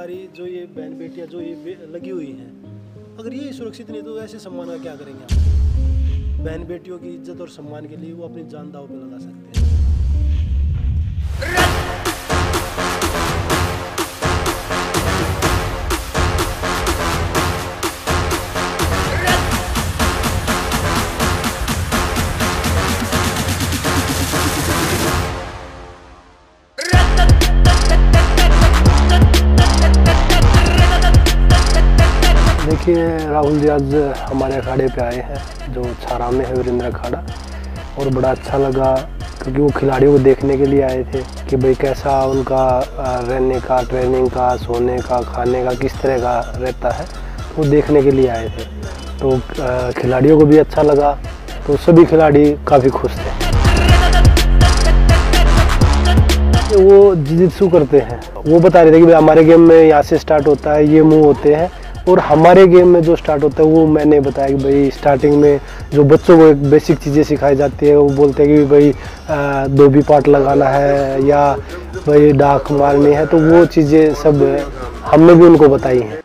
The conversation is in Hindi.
हमारी जो ये बहन बेटियां जो ये लगी हुई हैं, अगर ये सुरक्षित नहीं तो ऐसे सम्मान का क्या करेंगे आप? बहन बेटियों की इज्जत और सम्मान के लिए वो अपनी जान दांव पे लगा सकते हैं। देखिए, राहुल जी आज हमारे अखाड़े पे आए हैं जो छारा में है, वीरेंद्र अखाड़ा, और बड़ा अच्छा लगा क्योंकि वो खिलाड़ियों को देखने के लिए आए थे कि भाई कैसा उनका रहने का, ट्रेनिंग का, सोने का, खाने का किस तरह का रहता है, तो वो देखने के लिए आए थे। तो खिलाड़ियों को भी अच्छा लगा, तो सभी खिलाड़ी काफ़ी खुश थे। वो जिजित्सु करते हैं, वो बता रहे थे कि भाई हमारे गेम में यहाँ से स्टार्ट होता है, ये मूव होते हैं, और हमारे गेम में जो स्टार्ट होता है वो मैंने बताया कि भाई स्टार्टिंग में जो बच्चों को एक बेसिक चीज़ें सिखाई जाती है, वो बोलते हैं कि भाई धोबी पाट लगाना है या भाई डाक मारनी है, तो वो चीज़ें सब हमने भी उनको बताई हैं।